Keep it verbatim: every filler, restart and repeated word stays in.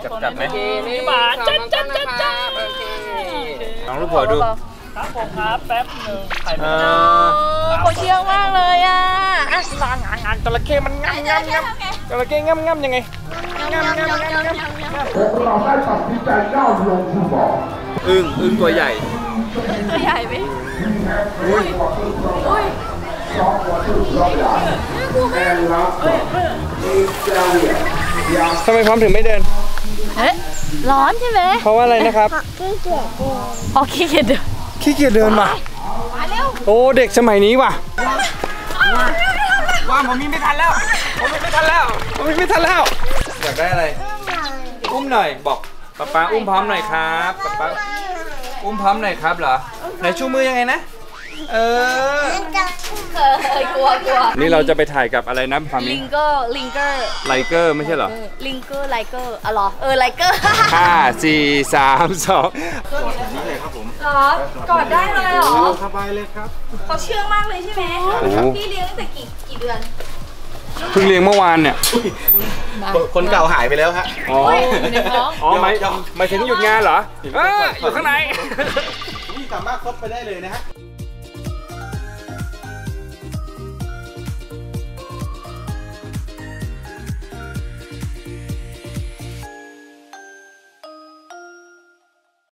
จับไหมนี่มาจัดจัดจัดจัดลองลูกหัวดูครับผมครับแป๊บหนึ่งไข่ไม่ได้เขาเชี่ยวมากเลยอ่ะลางานงานจระเข้มันงับงับงับจระเข้งับงับยังไงงับงับงับงับเราได้ตัดสินใจก้าวลงสู่บ่ออึ้งอึ้งตัวใหญ่ตัวใหญ่ไหมอุ้ยอุ้ยสองหัวตุ้งสองอย่างแอนลับมีเจ้าเหลี่ยมทำไมพร้อมถึงไม่เดินเฮ้ยร้อนใช่ไหมเพราะว่าอะไรนะครับขี้เกียจเดินอ๋อขี้เกียจเดินขี้เกียจเดินมาโอ้เด็กสมัยนี้ว่ะว่าผมมีไม่ทันแล้วผมมีไม่ทันแล้วผมมีไม่ทันแล้วอยากได้อะไรอุ้มหน่อยบอกป๊าป๊าอุ้มพร้อมหน่อยครับป๊าป๊าอุ้มพร้อมหน่อยครับเหรอไหนชูมือยังไงนะเออเคยกลัวกลัวนี่เราจะไปถ่ายกับอะไรนะพามิลิงเกอร์ลิงเกอร์ไลเกอร์ไม่ใช่เหรอลิงเกอร์ไลเกอร์อ๋อเหรอเออไลเกอร์ห้าสี่สามสองกอดนี้เลยครับผมเหรอกอดได้เลยเหรอสบายเลยครับเขาเชื่องมากเลยใช่ไหมพี่เลี้ยงตั้งแต่กี่กี่เดือนเพิ่งเลี้ยงเมื่อวานเนี่ยคนเก่าหายไปแล้วครับอ๋ออ๋อหมายหมายถึงหยุดงานเหรออยู่ข้างในนี่สามารถคบไปได้เลยนะฮะ